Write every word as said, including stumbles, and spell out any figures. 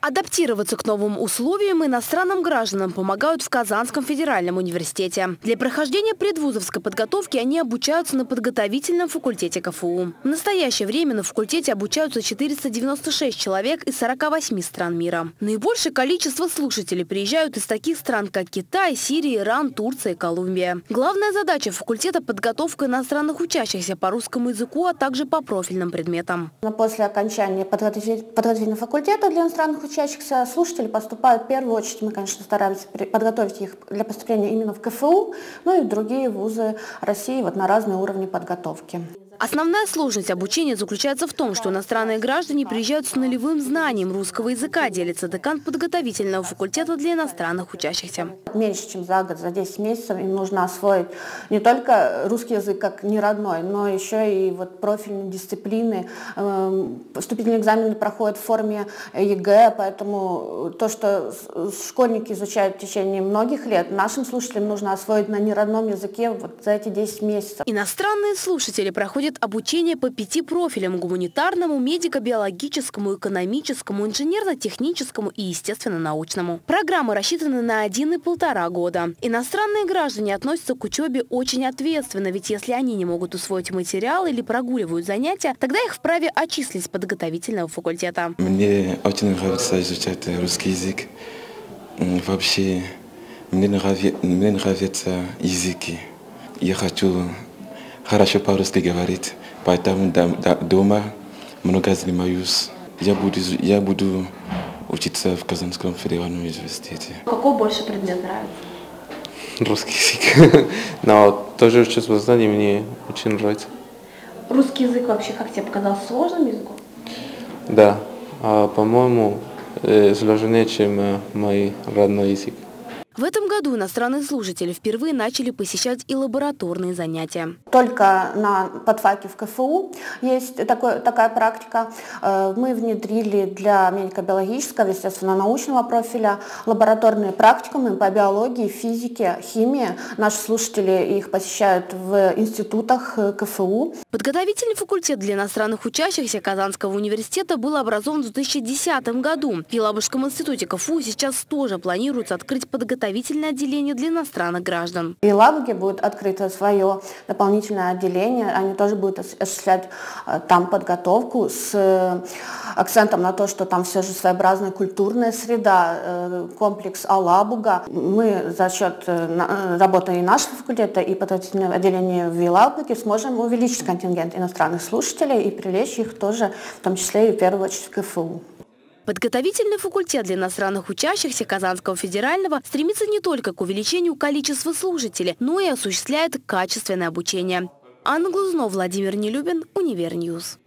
Адаптироваться к новым условиям иностранным гражданам помогают в Казанском федеральном университете. Для прохождения предвузовской подготовки они обучаются на подготовительном факультете ка эф у. В настоящее время на факультете обучаются четыреста девяносто шесть человек из сорока восьми стран мира. Наибольшее количество слушателей приезжают из таких стран, как Китай, Сирия, Иран, Турция и Колумбия. Главная задача факультета – подготовка иностранных учащихся по русскому языку, а также по профильным предметам. После окончания подготовительного факультета для иностранных учащихся слушатели поступают в первую очередь. Мы, конечно, стараемся подготовить их для поступления именно в ка эф у, ну и в другие вузы России вот на разные уровни подготовки. Основная сложность обучения заключается в том, что иностранные граждане приезжают с нулевым знанием русского языка, делится декан подготовительного факультета для иностранных учащихся. Меньше, чем за год, за десять месяцев им нужно освоить не только русский язык как неродной, но еще и вот профильные дисциплины. Вступительные экзамены проходят в форме е гэ, поэтому то, что школьники изучают в течение многих лет, нашим слушателям нужно освоить на неродном языке вот за эти десять месяцев. Иностранные слушатели проходят обучение по пяти профилям – гуманитарному, медико-биологическому, экономическому, инженерно-техническому и естественно-научному. Программы рассчитаны на один и полтора года. Иностранные граждане относятся к учебе очень ответственно, ведь если они не могут усвоить материал или прогуливают занятия, тогда их вправе отчислить с подготовительного факультета. Мне очень нравится изучать русский язык. Вообще, мне нравится, мне нравятся языки. Я хочу хорошо по-русски говорить, поэтому дома много занимаюсь. Я буду, я буду учиться в Казанском федеральном университете. Какой больше предмет нравится? Русский язык. Но тоже чувство знаний мне очень нравится. Русский язык вообще, как тебе показался, сложным языком? Да, а, по-моему, сложнее, чем мой родной язык. В этом году иностранные слушатели впервые начали посещать и лабораторные занятия. Только на подфаке в ка эф у есть такой, такая практика. Мы внедрили для медико-биологического, естественно-научного профиля лабораторные практикумы по биологии, физике, химии. Наши слушатели их посещают в институтах ка эф у. Подготовительный факультет для иностранных учащихся Казанского университета был образован в две тысячи десятом году. В Елабужском институте ка эф у сейчас тоже планируется открыть подготовительное отделение для иностранных граждан. В Елабуге будет открыто свое дополнительное отделение. Они тоже будут осуществлять там подготовку с акцентом на то, что там все же своеобразная культурная среда, комплекс Алабуга. Мы за счет работы и нашего факультета, и подготовительного отделения в Елабуге сможем увеличить контингент иностранных слушателей и привлечь их тоже, в том числе и в первую очередь в ка эф у. Подготовительный факультет для иностранных учащихся Казанского федерального стремится не только к увеличению количества слушателей, но и осуществляет качественное обучение. Анна Глазунова, Владимир Нелюбин, Универньюз.